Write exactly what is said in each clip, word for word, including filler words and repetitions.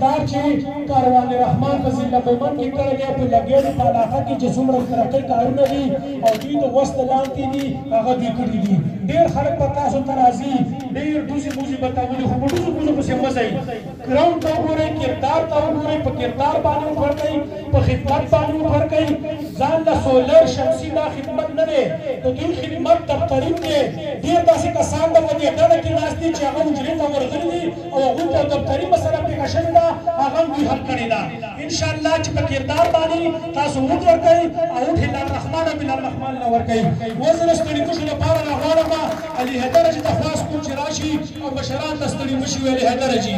کردار چې کاروان رحمان په ضلع مومند کې کړی دی په لګېدو په علاقه کې چې څومره ترقۍ کارونه دي او دوی د وس د لاندې دي هغه دوی کړي دي. ډېر خلک به تاسو ته راځي ډېر ډوزې بوزې به تا ولي خو په ډوزو بوزو پسې مه ځئ. ګراونډ ته وګورئ کردار ته وګورئ په کردار باندې وفر کوئ په خدمت باندې وفر کوئ. ځان له سولر شمسي دا خدمت نه دی د دوی خدمت دفترین دی. ډېر داسې کسان به په دې ډله کې ناست دي چې هغه حجرې ته ورغلي دي او هغوی ته دفتري مسله پېښه شوې ده هغه هم دوی حل کړې ده. انشاءالله چې په کردار باندې تاسو ووټ ورکوئ او ووټ هلال رحمان او بلال رحمان له ورکوئ. اوس زه د ستړي کشو لپاره راغواړم علي حیدر جي درخواست کوم چې راشي او مشران ته ستړي مه شي علي حیدر جي.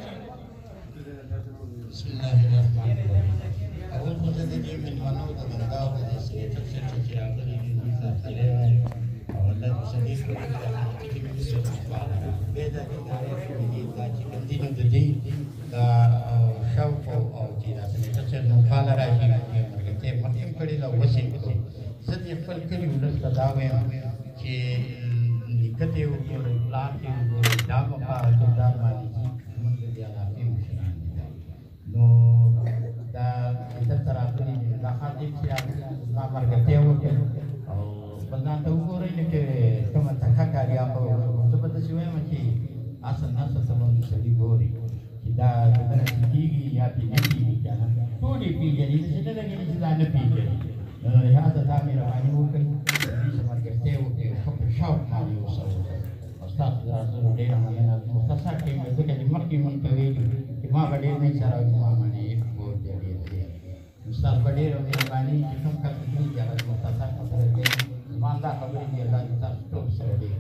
بسم الله الرحمن الرحیم. اول خو ته د دې مېلمنو د درګاو د سکرټر صاحب چې راغلي دي دوی ته خیری وایم او الله دې صدیق وکړي د حقیقي مصر لپاره بې د ادارې شوي دا چې کوم دي نو د دې دا شوق او چې دا سکرټر صاحب نو فعاله راشي مرګته مخکې کړي دا وسې کړو. زه دې خپل کلي ولس ته دا وایم چې نیکه ته وګورئ پلار ته وګورئ دا مقام کردار باندې زموږ د دې علاقې مشران دي. نو دا دلته راغلي دي دا خاطر چې زما مرګته وکړي او بلدان ته وګورئ نو چې کومه تکه کاریا خو زه به داسې وایم چې اصل نسل ته باندې سړي ګوري چې دا دغه کېږي یا پې نه کېږي که نه ټول یې پېژني داسې نه لګېږي چې دا نه پېژني. نو لهذا دا مهرباني وکړئ دوی سره ملګرتیا وکړئ ښه په شوق باندې اوسئ. او ستاسو د راتلو ډېره مننه. مختصر ټایم دی ځکه چې مخکې مونږ ته ویلي چې ما به ډېر نه سره زما باندې بور دی ډېر دی. نو ستاسو به ډېره مهرباني چې کوم کس کېږي هغه مختصر خبره کوي. زما دا خبرې دي الله دې تاسو ټول سره ډېر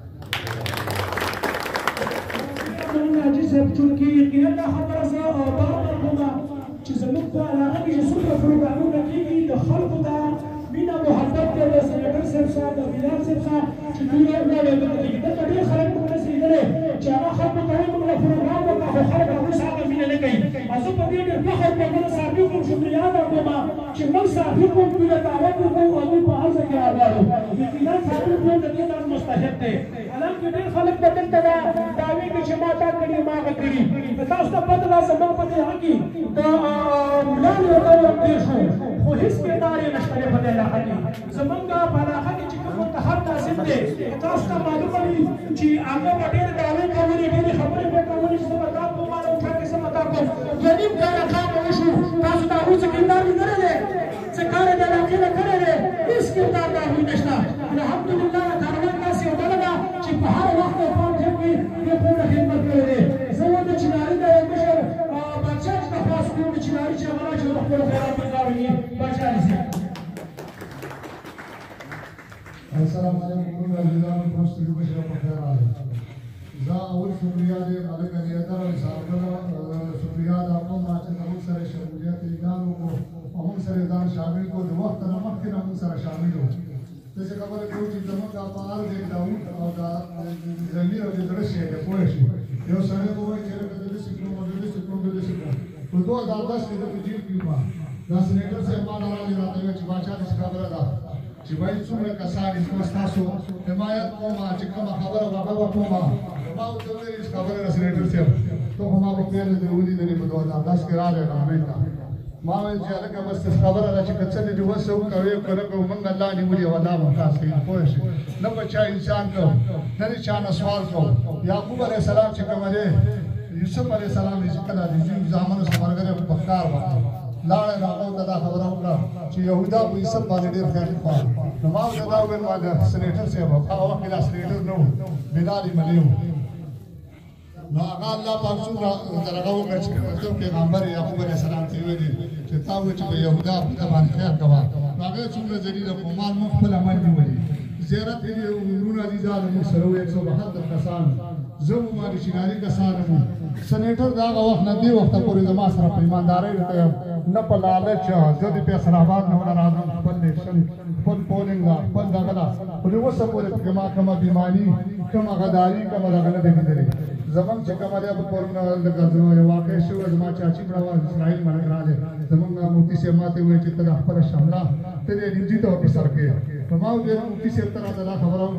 حاجي صاحب چونکې یقینا دا خبره زه بار کوم چې زموږ په علاقه کې چې څومره پروګرامونه کېږي د خلکو ته مینه محبت دی د سینیټر صاحب صاحب د بلال صاحب صاحب چې دوی راوړل دلته ډېر خلک موږ رسېدلي چې هغه خلکو ته وایي موږ له پروګرام وکړه خو خلک هغوی سره هغه مینه نه کوي. زه په دې ډېر فخر کوم زه صافي کوم شکریه ادا کوم چې موږ صافي کوم دوی له دعوت وکړو او دوی په هر ځای کې راغواړو. یقینا صافي کوم د دې کار مستحق دی. حالانکې ډېر خلک به دلته دا دعوې کوي چې ما دا کړي ما هغه کړي. تاسو ته پته ده زموږ په دې هغه کې د ملال یو ډول تېر شو خو هېڅ کردار یې نشته دی په دې علاقه کې. زموږ په علاقه کې چې کوم منتخب ناظم دی تاسو ته معلومه وي چې هغه به ډېرې دعوې کولې ډېرې خبرې به کولې چې زه به دا کوم ما له وټا کې زه به دا کوم. دوه نیم کاله کار به وشو تاسو د هغوی څه کردار لیدلی دی څه کار یې د علاقې نه کړی دی هېڅ کردار د هغوی نشته. الحمدلله کاروان داسې یو ډله ده چې په هر وخت او پام ټیم کې دې پوره خدمت کړی دی. زه وایم د چناري د یو مشر بادشاه چې درخواست کوم د چناري چې هغه راشي د خپلو خیراتو ځاروي بادشاه علي صاحب. السلام علیکم عزیزانو تاسو ته بشرا په خیر راغلی. زه اول شکریه دې ملک علي حیدر صاحب شکریه دا کوم چې موږ سره شمولیت اعلان وکړو او موږ سره ځان شامل کړو. د وخت نه مخکې نه موږ سره شامل وو. داسې خبره کوو چې زموږ دا فعال دی داود او دا ضمیر او د زړه شی دی پوه شي. یو سړی به وایي چې لکه د داسې کړو او د داسې کړو د داسې کړو په دوه دا داس کې د په جیب کې وه دا سینیټر صاحب ما راغلی راته ویل چې باچا داسې خبره ده چې وایي څومره کسان زه ستاسو حمایت کوم چې کومه خبره به هغه به کوم. ما ورته وویل چې خبره ده سینیټر صاحب ته خو ما په پیل دې ولیدلې په دوه داس کې راغلی ګورنمنټ ته. ما ویل چې هلکه بس خبره ده چې که څه دې وسه وکوې که نه کوو موږ الله نیولي او الله به خلاص کوي پوه شي. نه به چا انسان کوو نه دې چا نه سوال کوو. یعقوب علیه السلام چې کومه دی یوسف علیه السلام چې کله د زامنو سره ملګری په ښکار باندې لاړې هغه ته دا خبره وکړه چې یهودا په یوسف باندې ډېر خیر خواه. نو ما ورته دا وویل ما د سینیټر صاحب هغه وخت کې دا سینیټر نه و بلال ملي و. نو هغه الله پاک څومره دغه وکړه چې کوم پیغمبر یعقوب علیه السلام ته ویلي چې تا وویل چې په یهودا په باندې خیر کوه. نو هغه څومره ذلیله خو مال مو خپل عمل نیولي. زیارت یې ورونه دي دا موږ سره وو یک سو بهتر کسان زه وم ما د چناري کسان وم. سینیټر د هغه وخت نه دې وخته پورې زما سره په ایماندارۍ نه په لالچ زه د فیصل آباد نه راځم خپل الیکشن خپل پولنګ لا خپل دغه لا خو دې اوسه پورې پکې ما کومه بیماري کومه غداري کومه دغه نه دی لیدلې. زمونږ چې کومه دی په پورونه لکه زما یو واقع شوی زما چاچي مړه وه اسرائیل ملک راغلی زمونږ مفتي صاحب ما ته وویل چې ته د خپله شمله ته دې نجي ته ورته سر کړې. نو ما وویل مفتي صاحب ته راته دا خبره وکړه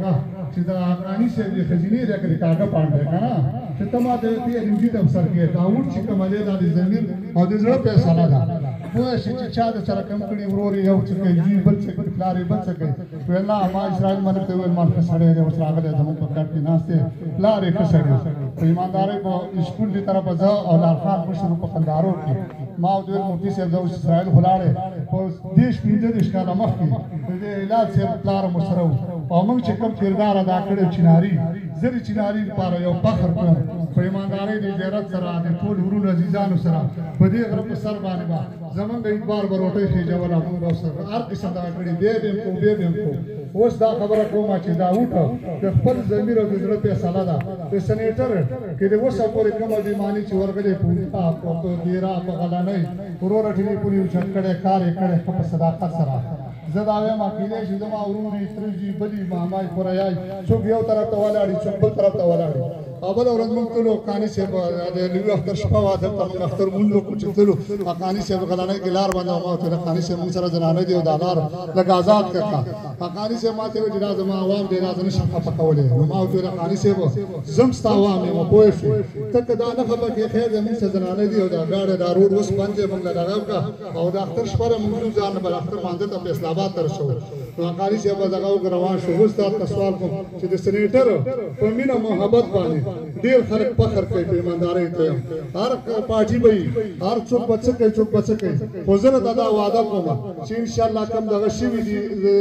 چې دا افغاني سي د خزینې د کاګه پاندې کنه چې تما د دې انجی ته سر کې دا وټ چې کومه ده د زمين او د زړه په سالا ده نو چې چا د سره کم کړي ورور یو چې کوي بل څه کوي فلاري بل څه کوي ویلا ما اسرائیل باندې ته ویل ما سره د وسراغله زمو په کټ کې ناشته فلاري کسړي په ایمانداري په سکول دی طرف ځه او لارخان مشر په قندارو کې ما او د مفتي صاحب د اسرائیل خلاړې په دیش پینځه د ښکارا مخ کې د علاج سره پلار مسرو او موږ چې کوم کردار ادا کړو چناري زری چناري لپاره یو فخر کوم په ایمانداري د غیرت سره د ټول ورونو عزیزانو سره په دې غره په سر باندې با زمونږ یک بار بروټي شي جوړه موږ سره هر قسم دا کړی دی دې کو دې دې کو اوس دا خبره کومه چې دا وټو د خپل ضمیر او د زړه په سالا ده د سېنیټر کې د وسه پورې کومه بیمانی چې ورغلې پوری په ډیرا په غلانې ورور ټینی پوری چټکړې کار کړې په صداقت سره زداوی ما کېدې چې زما وروري ترجی بدی مامای پرایای څوک یو طرف ته ولاړی څوک بل طرف ته ولاړی اول ورځ موږ ټول کانی سه د نیو اختر شپه واده په اختر مونږ کو چې ټول کانی سه غلانه کې لار باندې ما ته کانی سه موږ سره زنانه دی او دالار لګ آزاد کړه کانی سه ماته و جنا زما عوام دې راځنه شپه پکولې نو ما ته کانی سه زم ستا عوام مو پوه شو ته دا نه خبره کې خیر زموږ سره زنانه دی او دا گاډه دا روډ وس باندې موږ لګاو کا او د اختر شپه موږ ځان بل اختر باندې ته فیصله آباد تر شو نو کانی سه به دغه روان شو وستا سوال کوم چې د سېنیټر په مینا محبت باندې ډیر خلک فخر کوي په ایماندارۍ ته هر پارټي به هر څوک بچ کوي څوک بچ کوي خو زه دا وعده کوم چې ان شاء الله کوم دغه شی وي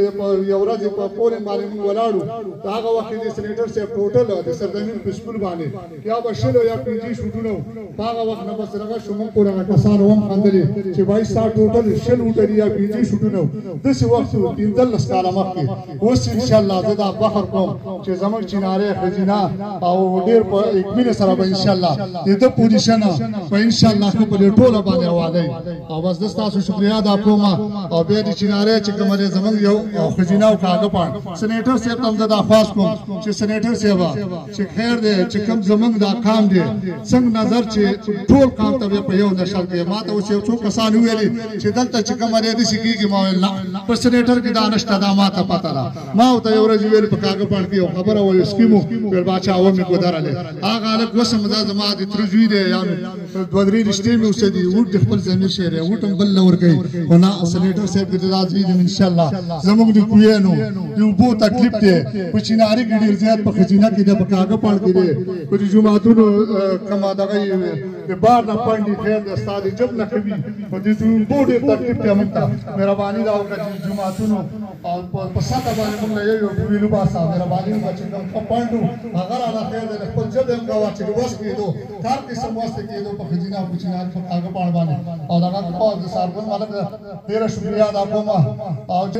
یو ورځ په پورې باندې موږ ولاړو هغه وخت د سېنیټر صاحب ټوټل د سردمین په سکول باندې یا بشلو یا پنځه شوټونو هغه وخت نه بس راغ شو موږ پورې کسان ووم خندلې چې وای سا ټوټل شل وټري یا پنځه شوټونو د څه وخت پنځه کال مخکې اوس ان شاء الله زه دا فخر کوم چې زموږ چیناره خزینه او ډیر په اکمینه سره به ان شاء الله دې پوزیشن په ان شاء الله په ټوله باندې حواله او بس د تاسو شکریا ادا کوم او به د چیناره چې کومه زموږ یو خزینه او کاغه پان سېنیټر صاحب ته د خاص کوم چې سېنیټر صاحب چې خیر دې چې کوم زموږ دا کام دې څنګه نظر چې ټول کام ته په یو نشل کې ماته اوس یو څو کسان ویلي چې دلته چې کومه دې سکیږي ما ویل نه په سېنیټر کې دانشته دا ماته پته را ما او ته یو ورځ ویل په کاغه پان کې خبره وایي سکیمو ول باچا و می ګدارله هغه الک وسم دا زما د ترجوی دی یا دوه درې رښتې مې اوسه دي وټ خپل زمير شهر وټم بل لور کوي او نا سېنیټر صاحب د راځي ان شاء الله زموږ د کوینو یو بو تکلیف دی په چیناري کې ډیر زیات په خزینه کې د کاغه پان کې دی په جمعهتونو کما دغه په بار نه پاندې خیر د استاد جب نه کوي په دې بو ډیر تکلیف ته موږ مهرباني دا وکړي جمعهتونو او په ساته باندې موږ یو ویلو باسا مهرباني وکړي کوم پاندو هغه را خیر د خپل جب هم غوا چې وس کېدو کار کې سمواسته کېدو په خزینه او چینار په کاغه پان باندې او دا هغه په سارګون مالک ډیر شکریا ادا کوم او